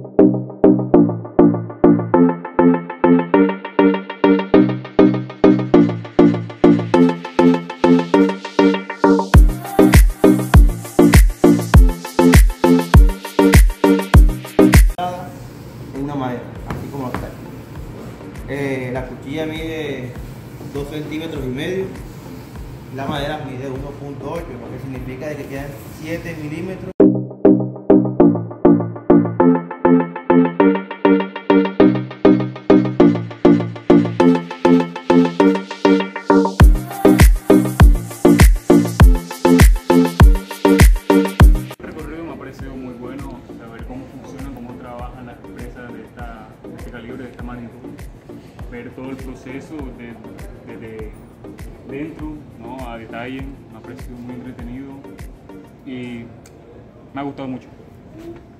En una madera, así como está. La cuchilla mide 2,5 centímetros, la madera mide 1,8, lo que significa de que quedan 7 milímetros. El recorrido me ha parecido muy bueno, saber cómo funcionan, cómo trabajan las empresas de este calibre, de esta magnitud, ver todo el proceso desde dentro, ¿no?, a detalle. Me ha parecido muy entretenido y me ha gustado mucho.